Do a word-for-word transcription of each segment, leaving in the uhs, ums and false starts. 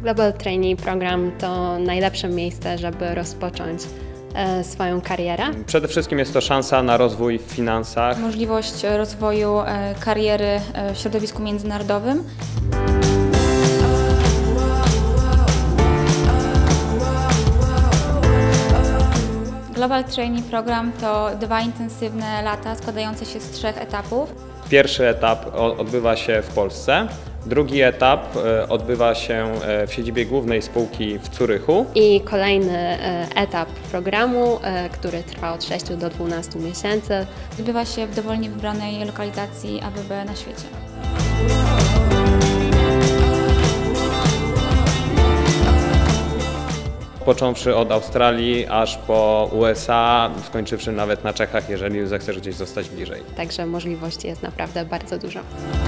Global Trainee Program to najlepsze miejsce, żeby rozpocząć e, swoją karierę. Przede wszystkim jest to szansa na rozwój w finansach. Możliwość rozwoju e, kariery e, w środowisku międzynarodowym. Global Trainee Program to dwa intensywne lata składające się z trzech etapów. Pierwszy etap odbywa się w Polsce, drugi etap odbywa się w siedzibie głównej spółki w Zurychu. I kolejny etap programu, który trwa od sześciu do dwunastu miesięcy. Odbywa się w dowolnie wybranej lokalizacji A B B na świecie. Począwszy od Australii aż po U S A, skończywszy nawet na Czechach, jeżeli zechcesz gdzieś zostać bliżej. Także możliwości jest naprawdę bardzo dużo.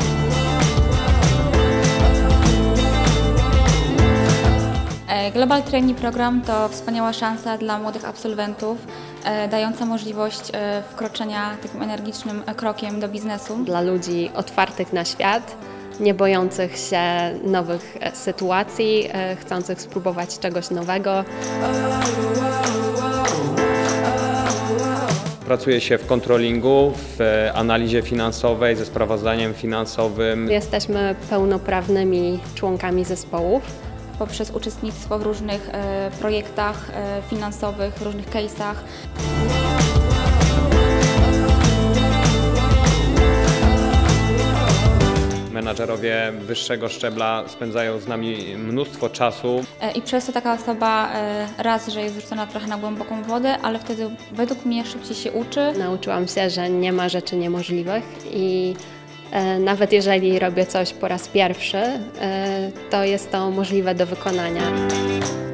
Global Trainee Program to wspaniała szansa dla młodych absolwentów, dająca możliwość wkroczenia takim energicznym krokiem do biznesu. Dla ludzi otwartych na świat, nie bojących się nowych sytuacji, chcących spróbować czegoś nowego. Pracuje się w kontrolingu, w analizie finansowej, ze sprawozdaniem finansowym. Jesteśmy pełnoprawnymi członkami zespołów. Poprzez uczestnictwo w różnych e, projektach e, finansowych, różnych case'ach. Menadżerowie wyższego szczebla spędzają z nami mnóstwo czasu. E, I przez to taka osoba e, raz, że jest wrzucona trochę na głęboką wodę, ale wtedy według mnie szybciej się uczy. Nauczyłam się, że nie ma rzeczy niemożliwych i e, nawet jeżeli robię coś po raz pierwszy, e, to jest to możliwe do wykonania.